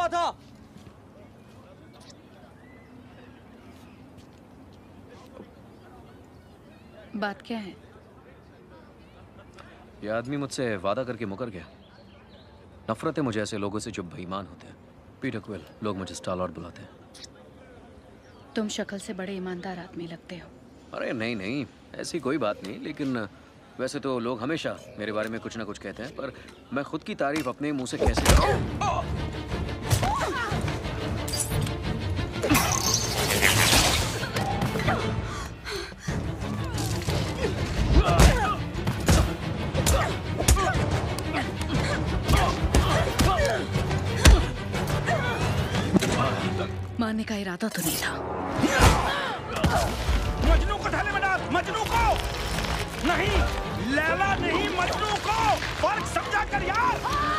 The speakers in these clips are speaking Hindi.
था। बात क्या है? ये आदमी मुझसे वादा करके मुकर गया। नफरत है मुझे ऐसे लोगों से जो बेईमान होते हैं। पीटर क्विल, लोग मुझे स्टार-लॉर्ड बुलाते हैं। तुम शक्ल से बड़े ईमानदार आदमी लगते हो। अरे नहीं नहीं, ऐसी कोई बात नहीं, लेकिन वैसे तो लोग हमेशा मेरे बारे में कुछ ना कुछ कहते हैं, पर मैं खुद की तारीफ अपने मुंह से कैसे करूं? मारने का इरादा तो नहीं था। मजनू को थाले में डाल, मजनू को नहीं, लैला नहीं, मजनू को। फर्क समझा कर यार।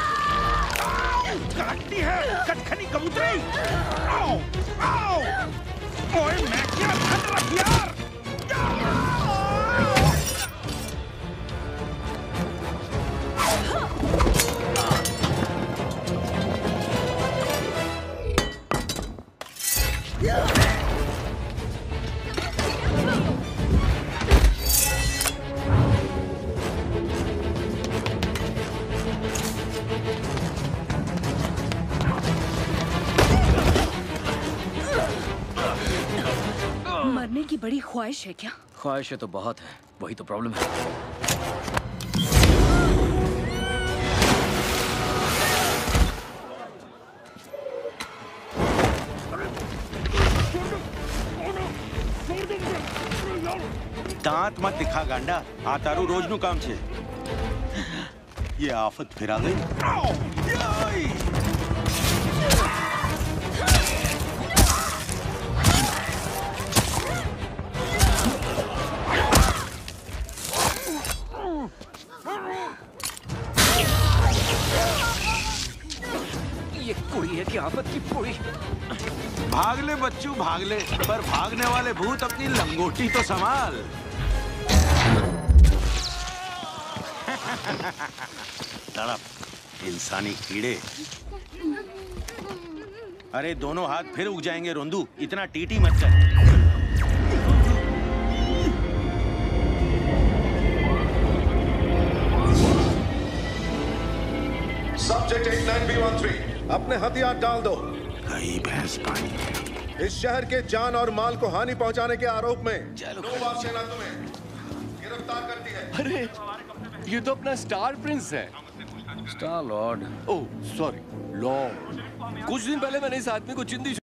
काटती है कटखनी कबूतरी। आओ आओ, ओए मैं क्या कर रही यार। मरने की बड़ी ख्वाहिश है क्या? ख्वाहिशें तो बहुत है, वही तो प्रॉब्लम है। दांत मत दिखा गांडा, आ तारू रोज नु काम छे। ये आफत फिर आ गई। ये कुड़ी है कि आफत की पुड़ी। भाग ले बच्चू भाग ले, पर भागने वाले भूत अपनी लंगोटी तो संभाल। तड़प इंसानी कीड़े। अरे दोनों हाथ फिर उग जाएंगे रोंदू, इतना टीटी मत कर। सब्जेक्ट 89B13, अपने हथियार डाल दो। गई भैंस पानी। इस शहर के जान और माल को हानि पहुंचाने के आरोप में नोवा सेना तुम्हें गिरफ्तार करती है। अरे ये तो अपना स्टार प्रिंस है। स्टार-लॉर्ड। Oh sorry, lord. कुछ दिन पहले मैंने इस आदमी को चिंदी